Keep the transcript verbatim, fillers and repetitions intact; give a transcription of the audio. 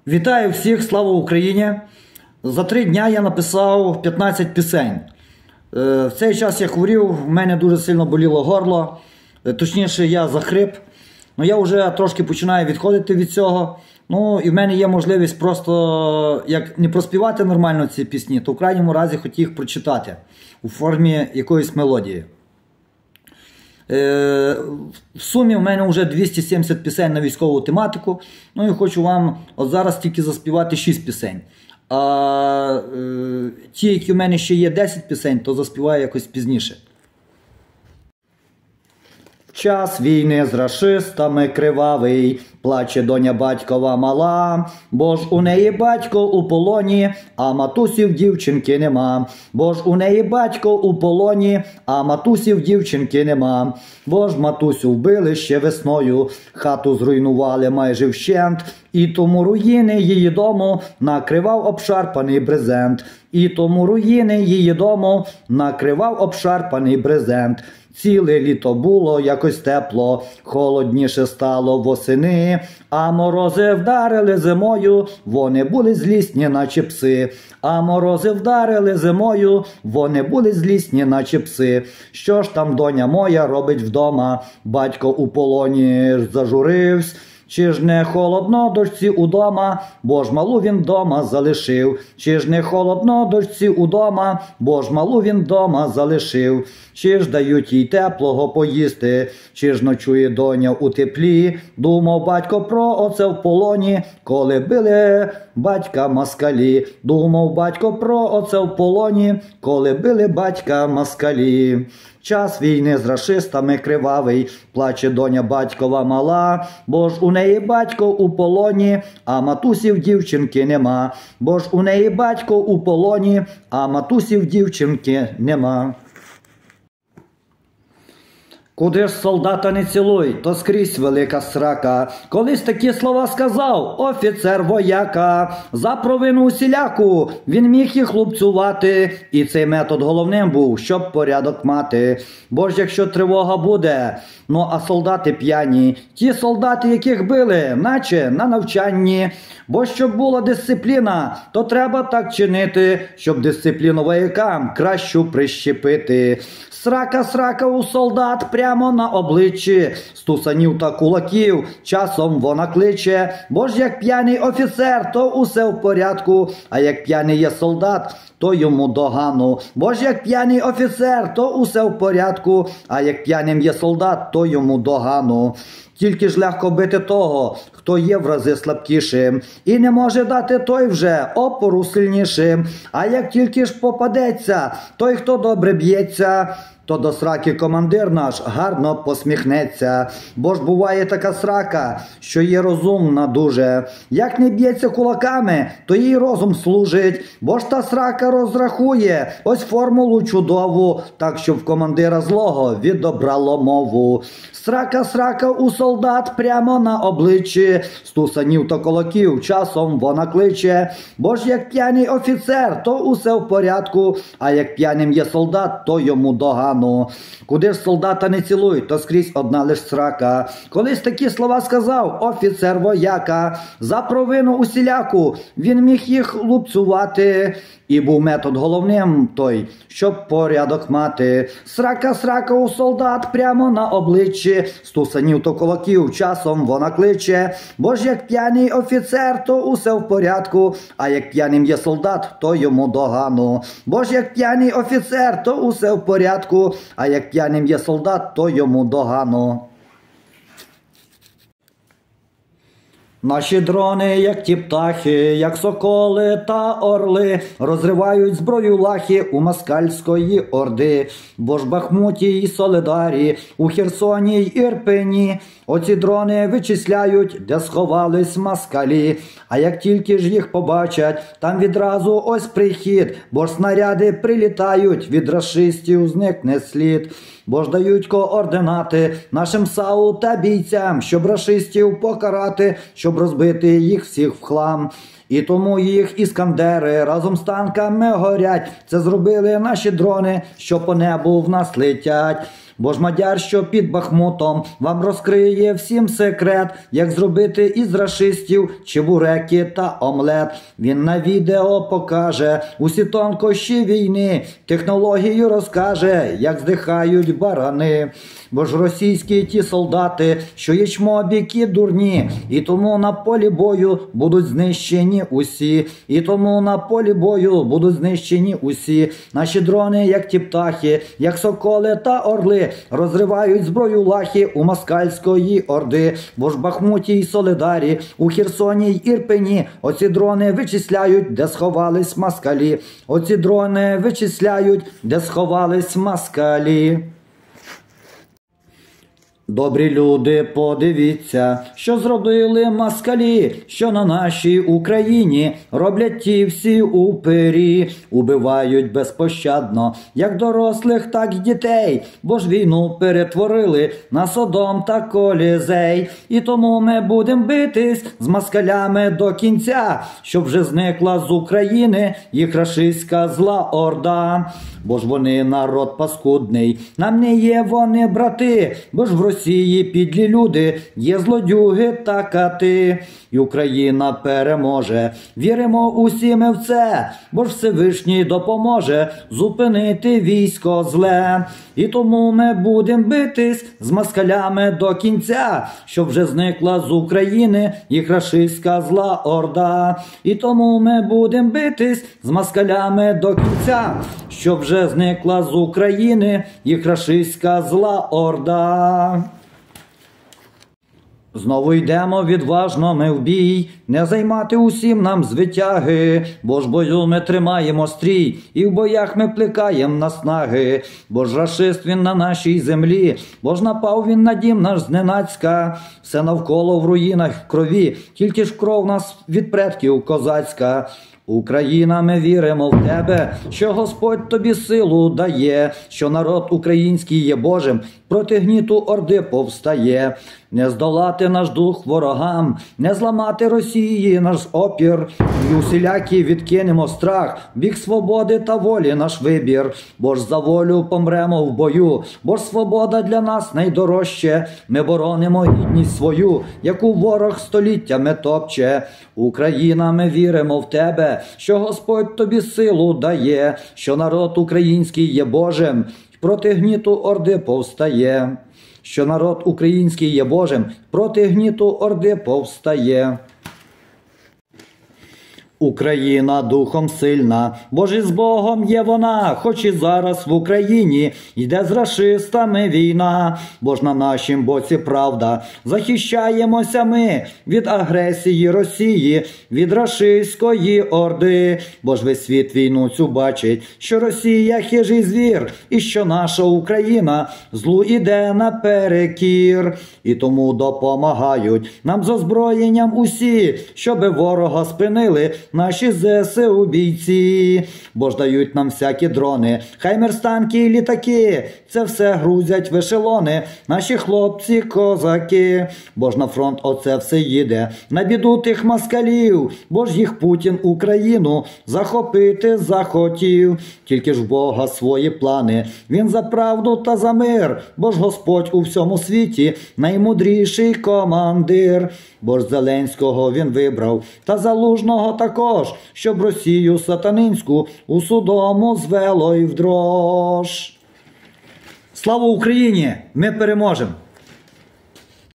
Вітаю всіх, слава Україні! За три дня я написав п'ятнадцять пісень. В цей час я хворів, в мене дуже сильно боліло горло, точніше я захрип. Ну, я вже трошки починаю відходити від цього. Ну, і в мене є можливість просто, як не проспівати нормально ці пісні, то в крайньому разі хотів їх прочитати у формі якоїсь мелодії. В сумі в мене вже двісті сімдесят пісень на військову тематику. Ну і хочу вам от зараз тільки заспівати шість пісень. А е, ті, які в мене ще є десять пісень, то заспіваю якось пізніше. В час війни з рашистами кривавий, плаче доня батькова мала, бо ж у неї батько у полоні, а матусів дівчинки нема. Бо ж у неї батько у полоні, а матусів дівчинки нема. Бо ж матусю вбили ще весною, хату зруйнували майже вщент, і тому руїни її дому накривав обшарпаний брезент. І тому руїни її дому накривав обшарпаний брезент. Ціле літо було якось тепло, холодніше стало восени, а морози вдарили зимою, вони були злісні, наче пси. А морози вдарили зимою, вони були злісні, наче пси. Що ж там доня моя робить вдома, батько у полоні зажуривсь. Чи ж не холодно дочці удома, бо ж малу він дома залишив. Чи ж не холодно дочці удома, бо ж малу він дома залишив. Чи ж дають їй теплого поїсти, чи ж ночує доня у теплі. Думав батько про оце в полоні, коли били батька москалі. Думав батько про оце в полоні, коли били батька москалі. Час війни з рашистами кривавий, плаче доня батькова мала, бо ж у неї батько у полоні, а матусів дівчинки нема. Бо ж у неї батько у полоні, а матусів дівчинки нема. Куди ж солдата не цілуй, то скрізь велика срака. Колись такі слова сказав офіцер вояка. За провину усіляку він міг їх лупцювати. І цей метод головним був, щоб порядок мати. Бо ж якщо тривога буде, ну а солдати п'яні, ті солдати, яких били, наче на навчанні. Бо щоб була дисципліна, то треба так чинити, щоб дисципліну воякам кращу прищепити. Срака-срака у солдат прямо на обличчі, стусанів та кулаків часом вона кличе. Бо ж як п'яний офіцер, то усе в порядку, а як п'яний є солдат, то йому догану. Бо ж як п'яний офіцер, то усе в порядку, а як п'яним є солдат, то йому догану. Тільки ж легко бити того, хто є в рази слабкішим, і не може дати той вже опору сильнішим. А як тільки ж попадеться той, хто добре б'ється, то до сраки командир наш гарно посміхнеться. Бо ж буває така срака, що є розумна дуже. Як не б'ється кулаками, то їй розум служить. Бо ж та срака розрахує ось формулу чудову, так що в командира злого відобрало мову. Срака-срака у солдат прямо на обличчі, стусанів та кулаків часом вона кличе. Бо ж як п'яний офіцер, то усе в порядку, а як п'яним є солдат, то йому догану. Куди ж солдата не цілуй, то скрізь одна лиш срака. Колись такі слова сказав офіцер вояка. За провину усіляку він міг їх лупцювати. І був метод головним той, щоб порядок мати. Срака-срака у солдат прямо на обличчі, стусанів то кулаків часом вона кличе. Бо ж як п'яний офіцер, то усе в порядку, а як п'яним є солдат, то йому догану. Бо ж як п'яний офіцер, то усе в порядку, а як п'яним є солдат, то йому догану. Наші дрони, як ті птахи, як соколи та орли, розривають зброю лахи у москальської орди. Бо ж Бахмуті й Солидарі, у Херсоні й Ірпені, оці дрони вичисляють, де сховались москалі. А як тільки ж їх побачать, там відразу ось прихід, бо ж снаряди прилітають, від рашистів зникне слід. Бо ж дають координати нашим САУ та бійцям, щоб рашистів покарати, щоб розбити їх всіх в хлам. І тому їх іскандери разом з танками горять. Це зробили наші дрони, що по небу в нас летять. Бо ж мадяр, що під Бахмутом, вам розкриє всім секрет, як зробити із рашистів чебуреки та омлет. Він на відео покаже усі тонкощі війни, технологію розкаже, як здихають барани. Бо ж російські ті солдати, що є чмобіки дурні, і тому на полі бою будуть знищені усі, і тому на полі бою будуть знищені усі. Наші дрони, як ті птахи, як соколи та орли, розривають зброю лахи у москальської орди. Бо ж в Бахмуті й Солидарі, у Херсоні й Ірпені, оці дрони вичисляють, де сховались москалі. Оці дрони вичисляють, де сховались москалі. Добрі люди, подивіться, що зробили москалі, що на нашій Україні роблять ті всі упирі. Убивають безпощадно, як дорослих, так і дітей, бо ж війну перетворили на Содом та Колізей. І тому ми будемо битись з москалями до кінця, щоб вже зникла з України їх рашистська зла орда. Бо ж вони народ паскудний, нам не є вони брати, бо ж в Росії підлі люди, є злодюги та кати. І Україна переможе, віримо усі ми в це, бо ж Всевишній допоможе зупинити військо зле. І тому ми будемо битись з москалями до кінця, щоб вже зникла з України їх рашистська зла орда. І тому ми будемо битись з москалями до кінця, щоб вже зникла з України їх рашистська зла орда. Знову йдемо відважно ми в бій, не займати усім нам звитяги, бо ж бою ми тримаємо стрій, і в боях ми плекаєм наснаги. Бо ж рашист він на нашій землі, бо ж напав він на дім наш зненацька, все навколо в руїнах в крові, тільки ж кров нас від предків козацька. Україна, ми віримо в тебе, що Господь тобі силу дає, що народ український є Божим, проти гніту орди повстає. Не здолати наш дух ворогам, не зламати Росії наш опір, і усілякі відкинемо страх, бік свободи та волі наш вибір. Бо ж за волю помремо в бою, бо ж свобода для нас найдорожче, ми боронимо гідність свою, яку ворог століттями топче. Україна, ми віримо в тебе, що Господь тобі силу дає, що народ український є Божим, проти гніту орди повстає. Що народ український є Божим, проти гніту орди повстає. Україна духом сильна, бо ж із Богом є вона, хоч і зараз в Україні йде з рашистами війна. Бо ж на нашім боці правда, захищаємося ми від агресії Росії, від рашистської орди. Бо ж весь світ війну цю бачить, що Росія хижий звір, і що наша Україна злу іде наперекір. І тому допомагають нам з озброєнням усі, щоби ворога спинили наші зе се у бійці. Бо ж дають нам всякі дрони, хаймерс, танки і літаки, це все грузять в ешелони наші хлопці-козаки. Бо ж на фронт оце все їде, на біду тих москалів, бо ж їх Путін Україну захопити захотів. Тільки ж в Бога свої плани, він за правду та за мир, бо ж Господь у всьому світі наймудріший командир. Бо ж Зеленського він вибрав, та Залужного також, щоб Росію сатанинську у судому звело й в дрож. Слава Україні! Ми переможемо!